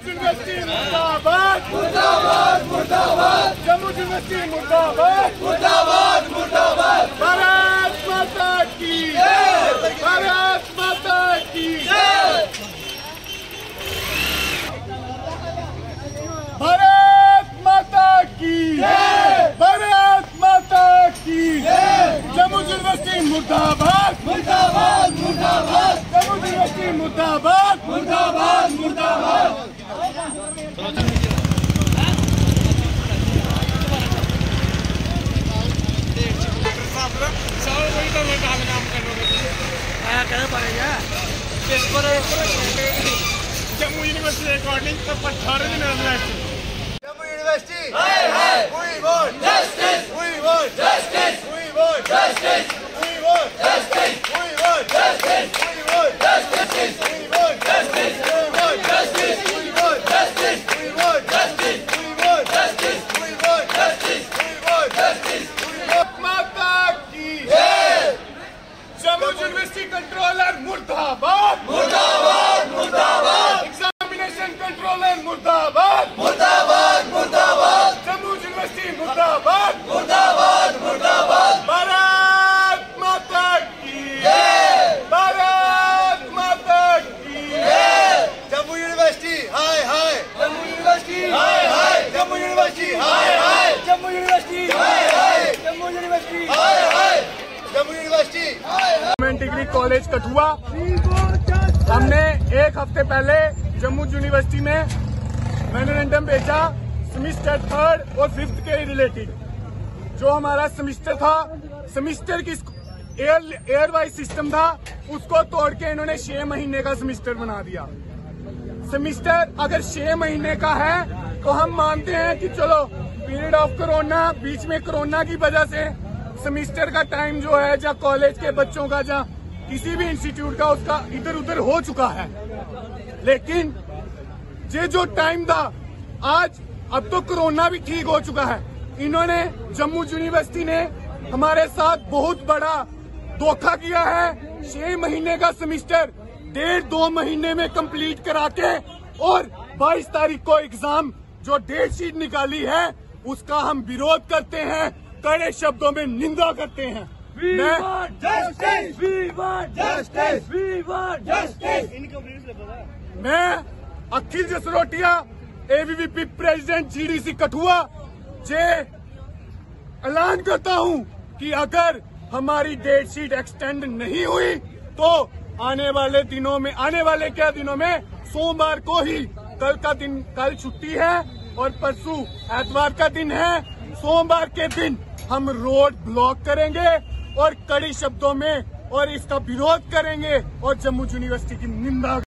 University मुर्दाबाद मुर्दाबाद मुर्दाबाद। जम्मू यूनिवर्सिटी मुर्दाबाद मुर्दाबाद मुर्दाबाद। भारत माता की जय, भारत माता की जय, भारत माता की जय, भारत माता की जय। जम्मू यूनिवर्सिटी मुर्दाबाद मुर्दाबाद मुर्दाबाद। जम्मू यूनिवर्सिटी मुर्दाबाद मुर्दाबाद मुर्दाबाद। जम्मू यूनिवर्सिटी अकॉर्डिंग तो 18 दिन Jammu university we want justice, we want justice, we want justice, we want justice, we want justice, we want justice, we want justice, we want justice, we want justice, we want justice, we want justice, we want justice, we want justice, we want माता की जय। Jammu university controller मुर्दाबाद मुर्दाबाद मुर्दाबाद examination controller मुर्दाबाद मुर्दाबाद मुर्दाबाद Jammu university मुर्दाबाद मुर्दाबाद मुर्दाबाद। भारत माता की जय, भारत माता की जय। जम्मू यूनिवर्सिटी हाय हाय, जम्मू यूनिवर्सिटी हाय हाय, जम्मू यूनिवर्सिटी हाय हाय, जम्मू यूनिवर्सिटी हाय हाय, जम्मू यूनिवर्सिटी हाय हाय, जम्मू यूनिवर्सिटी हाय हाय। गवर्नमेंट डिग्री कॉलेज कठुआ, हमने एक हफ्ते पहले जम्मू यूनिवर्सिटी में मेमोरेंडम भेजा सेमेस्टर 3rd और 5th के रिलेटेड। जो हमारा सेमेस्टर था, सेमेस्टर की एयर वाइज सिस्टम था, उसको तोड़ के इन्होंने 6 महीने का सेमेस्टर बना दिया। सेमेस्टर अगर 6 महीने का है तो हम मानते हैं कि चलो पीरियड ऑफ कोरोना, बीच में कोरोना की वजह से सेमेस्टर का टाइम जो है जहाँ कॉलेज के बच्चों का, जहाँ किसी भी इंस्टीट्यूट का, उसका इधर उधर हो चुका है। लेकिन ये जो टाइम था, आज अब तो कोरोना भी ठीक हो चुका है। इन्होंने, जम्मू यूनिवर्सिटी ने हमारे साथ बहुत बड़ा धोखा किया है। 6 महीने का सेमेस्टर 1.5-2 महीने में कंप्लीट करा के और 22 तारीख को एग्जाम जो डेट शीट निकाली है उसका हम विरोध करते हैं, कड़े शब्दों में निंदा करते हैं। मैं Akhil Jasrotia, ABVP president GDC Kathua, जे ऐलान करता हूं कि अगर हमारी डेट शीट एक्सटेंड नहीं हुई तो आने वाले दिनों में सोमवार को ही, कल छुट्टी है और परसों एतवार का दिन है, सोमवार के दिन हम रोड ब्लॉक करेंगे और कड़ी शब्दों में और इसका विरोध करेंगे और जम्मू यूनिवर्सिटी की निंदा